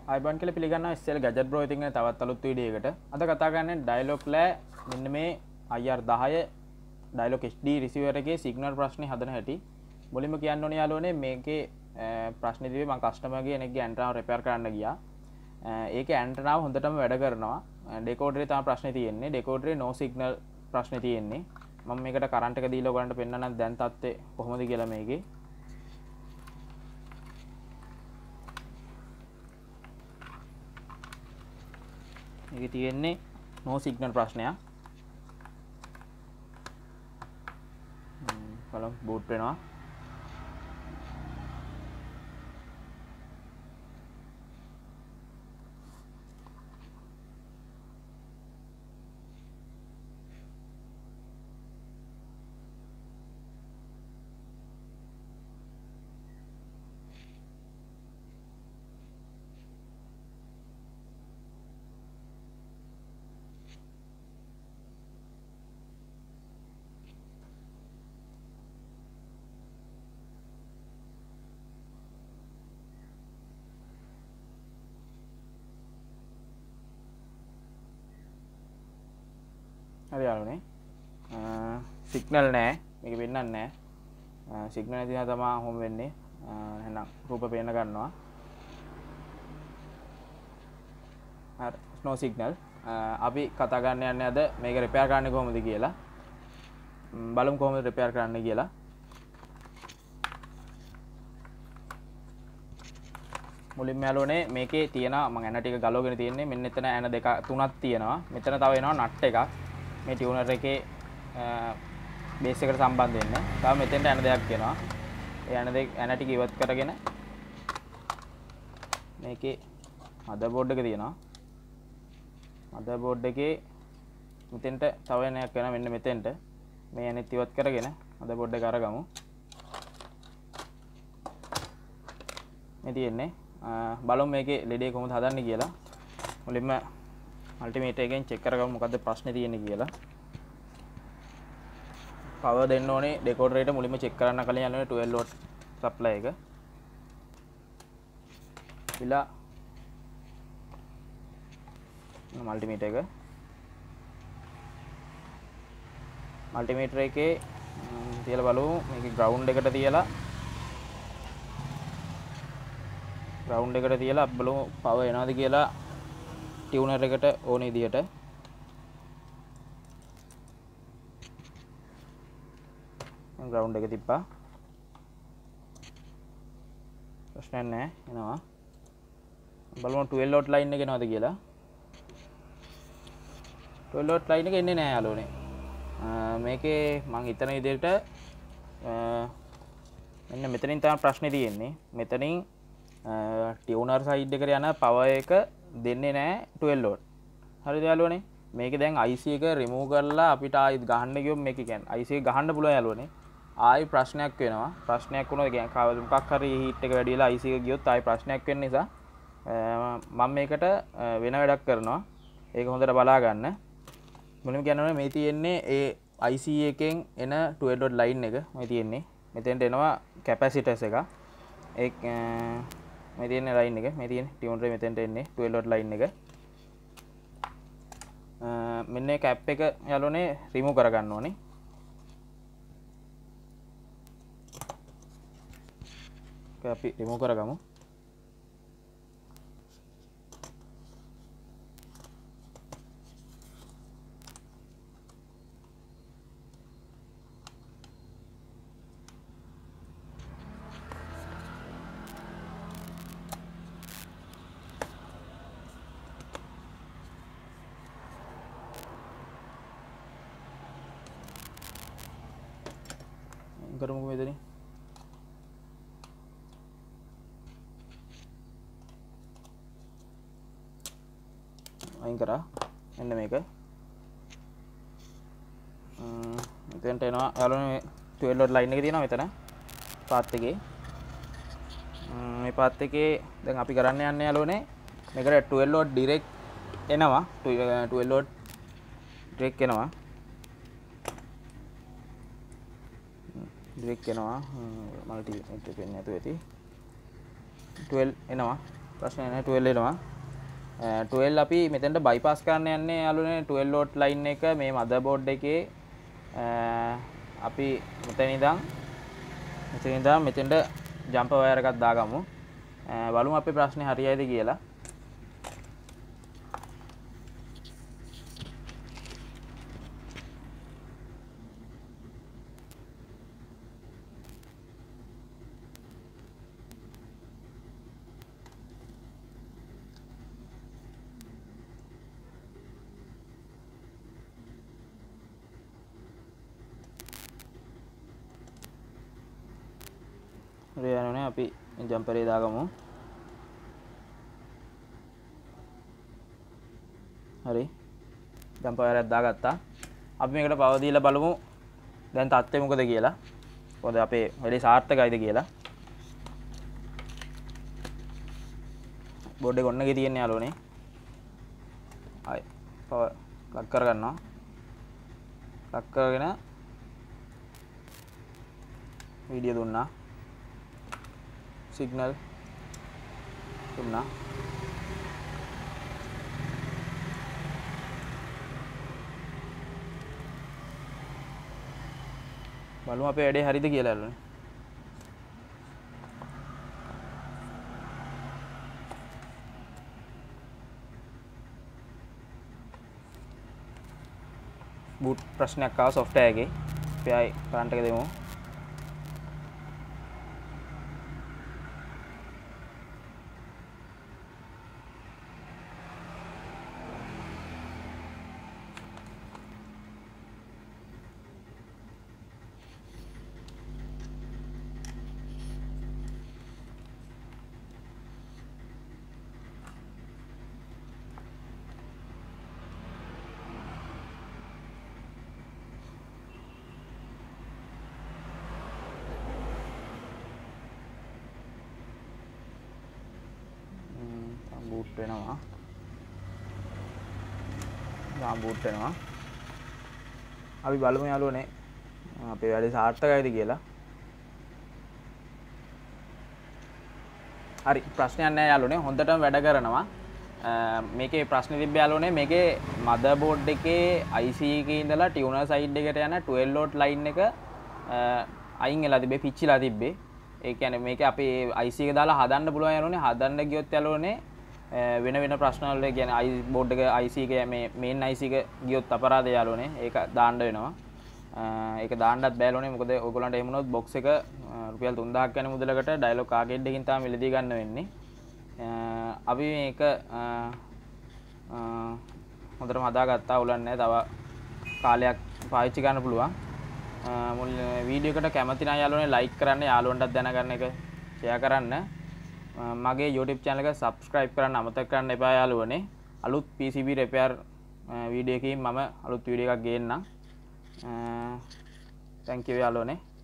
අයිබන් කියලා පිළිගන්නවා SL gadget bro ඉතින් තවත් අලුත් වීඩියෝ එකකට. අද කතා කරන්නේ ඩයලොග් ලෑ මෙන්න මේ IR10 ඩයලොග් HD රිසීවර් එකේ සිග්නල් ප්‍රශ්නේ හදන හැටි. මුලින්ම කියන්න ඕනේ යාළුවනේ මේකේ ප්‍රශ්නේ තිබේ මම කස්ටමර්ගේ කෙනෙක්ගේ ඇන්ටනාව රිපෙයාර් කරන්න ගියා. ඒකේ ඇන්ටනාව හොඳටම වැඩ කරනවා. ඩෙකෝඩරේ තමයි ප්‍රශ්නේ තියෙන්නේ. ඩෙකෝඩරේ no signal ප්‍රශ්නේ තියෙන්නේ. මම මේකට කරන්ට් එක දීලා ඔයගලන්ට පෙන්නන්නම් දැන් තත්ත්වය කොහොමද කියලා මේකේ. මේකේ තියෙන්නේ no signal ප්‍රශ්නයක්. බලමු බූට් වෙනවා. හරි යාළුවනේ සිග්නල් නෑ මේක වෙන්නන්නේ නෑ සිග්නල් නැති නිසා තමයි හොම වෙන්නේ එහෙනම් රූප පේන්න ගන්නවා හරි no signal අපි කතා ගන්න යන්නේ අද මේක රිපෙයාර් කරන්නේ කොහොමද කියලා බලමු කොහොමද රිපෙයාර් කරන්න කියලා මුලින්ම යාළුවනේ මේකේ තියෙනවා මම ඇන ටික ගලවගෙන තියෙන්නේ මෙන්න එතන ඇන දෙක තුනක් තියෙනවා මෙතන තව එනවා නට් එකක් මේ ටියුනර් එකේ බේස් එකට සම්බන්ධ වෙන්න. තව මෙතෙන්ට ඇන දෙයක් කියනවා. ඒ ඇන ටික ඉවත් කරගෙන මේකේ මදර්බෝඩ් එක තියෙනවා. මදර්බෝඩ් එකේ මෙතෙන්ට තව ඇනයක් වෙනවා මෙන්න මෙතෙන්ට. මේ ඇනෙත් ඉවත් කරගෙන මදර්බෝඩ් එක අරගමු. මේ තියෙන්නේ බලමු මේකේ ලෙඩේ කොහොමද හදන්නේ කියලා. මුලින්ම මල්ටිමීටර් එකෙන් චෙක් කරගමු මොකද්ද ප්‍රශ්නේ තියෙන්නේ කියලා. පවර් දෙන්න ඕනේ ඩෙකෝඩරේට මුලින්ම චෙක් කරන්න කලින් යන්නේ 12 watt සප්ලයි එක. ඉලා මල්ටිමීටර් එක. මල්ටිමීටර් එකේ තියලා බලමු මේකේ ග්‍රවුන්ඩ් එකට තියලා බලමු පවර් එනවද කියලා ටියුනර් එකට ඕන විදියට ග්‍රවුන්ඩ් එක තිබ්බා ප්‍රශ්නයක් නැහැ එනවා බලමු 12 watt ලයින් එක එනවද කියලා 12 watt ලයින් එක එන්නේ නැහැ යාළුවනේ මේකේ මම හිතන විදිහට මෙන්න මෙතනින් තමයි ප්‍රශ්නේ තියෙන්නේ මෙතනින් ටියුනර් සයිඩ් එකට යන පවර් එක දෙන්නේ නැහැ 12 watt. හරිද යාළුවනේ? මේක දැන් IC එක රිමූව් කරලා අපිට ආයෙත් ගහන්න ගියොත් මේක කියන්නේ IC එක ගහන්න පුළුවන් යාළුවනේ. ආයෙ ප්‍රශ්නයක් වෙනවා. ප්‍රශ්නයක් වුණොත් කියන්නේ මොකක් හරි හීට් එක වැඩි වෙලා IC එක ගියොත් ආයෙ ප්‍රශ්නයක් වෙන නිසා මම මේකට වෙන වැඩක් කරනවා. ඒක හොඳට බලා ගන්න. මුලින්ම කියනවා මේ තියෙන්නේ ඒ IC එකෙන් එන 12 watt ලයින් එක. මේ තියෙන්නේ. මෙතෙන්ට එනවා කැපැසිටර්ස් එක. ඒ මේ තියෙන ලයින් එක මේ තියෙන ටියුනර් එක මෙතෙන්ට එන්නේ 12 watt ලයින් එක මෙන්න මේ කැප් එක යාළුවනේ රිමූව් කරගන්න ඕනේ අපි රිමූව් කරගමු කරමුකෝ මෙතනින් අයින් කරා මෙන්න මේක මෙතෙන්ට එනවා යාළුවනේ 12 watt ලයින් එක තියෙනවා මෙතන පාත් එකේ මේ පාත් එකේ දැන් අපි කරන්න යන්නේ යාළුවනේ මේකට 12 watt ඩිරෙක්ට් එනවා 12 watt ඩිරෙක්ට් එනවා direct එනවා මල්ටිමීටර් පෙන්නේ නැතුව ඇති 12 එනවා ප්‍රශ්නය නැහැ 12 එනවා 12 අපි මෙතෙන්ට බයිපාස් කරන්න යන්නේ යාළුවනේ 12 ලෝඩ් ලයින් එක මේ මදර්බෝඩ් එකේ අපි මෙතනින් මෙතෙන්ට ජම්පර් වයර් එකක් දාගමු බලමු අපේ ප්‍රශ්නේ හරියයිද කියලා හරියන්නේ අපි ජම්පරේ දාගමු හරි ජම්පර් වයර් එකක් දාගත්තා අපි මේකට පවර් දීලා බලමු දැන් තත්ත්වය මොකද කියලා කොහොමද අපේ වැඩේ සාර්ථකයිද කියලා බෝඩ් එක ඔන්නගේ තියෙන්නේ යාළුවනේ ආයි පවර් ලක් කරගන්නවා ලක් කරගෙන වීඩියෝ දුන්නා සිග්නල් දුන්නා බලමු අපේ වැඩේ හරිද කියලා යාළුවනේ බූට් ප්‍රශ්නයක් ආවා software එකේ අපි ආයි කරන්ට් එක දෙමු බූට් වෙනවා බූට් වෙනවා අපි බලමු යාළුවනේ අපේ වැඩේ සාර්ථකයිද කියලා හරි ප්‍රශ්නයක් නැහැ යාළුවනේ හොඳටම වැඩ කරනවා මේකේ ප්‍රශ්නේ තිබ්බ යාළුවනේ මේකේ මදර්බෝඩ් එකේ IC එකේ ඉඳලා ටියුනර් සයිඩ් එකට යන 12 ලෝඩ් ලයින් එක අයින් වෙලා තිබ්බේ පිච්චිලා තිබ්බේ ඒ කියන්නේ මේක අපි IC එක දාලා හදන්න පුළුවන් යාළුවනේ හදන්න ගියොත් යාළුවනේ වෙන වෙන ප්‍රශ්න වල කියන්නේ බෝඩ් එක IC එක මේ මේන් IC එක ගියොත් අපරාධය යාළුවනේ ඒක දාන්න වෙනවා ඒක දාන්නත් බෑලුනේ මොකද ඔයගොල්ලන්ට එහෙම වුණොත් බොක්ස් එක රුපියල් 3000ක් යන මුදලකට ඩයලොග් ආකේඩ් එකකින් තමයි මිලදී ගන්න වෙන්නේ අපි මේක හොඳටම හදාගත්තා උලන්නේ නැහැ තව කාලයක් පාවිච්චි ගන්න පුළුවන් මුල් වීඩියෝ එකට කැමති නම් යාළුවනේ ලයික් කරන්න යාළුවන්ටත් දැනගන්න එක ෂෙයා කරන්න මගේ YouTube channel එක subscribe කරන්න අමතක කරන්න එපා යාළුවනේ අලුත් PCB repair වීඩියෝ එකකින් මම අලුත් වීඩියෝ එකක් ගේන්නම් thank you යාළුවනේ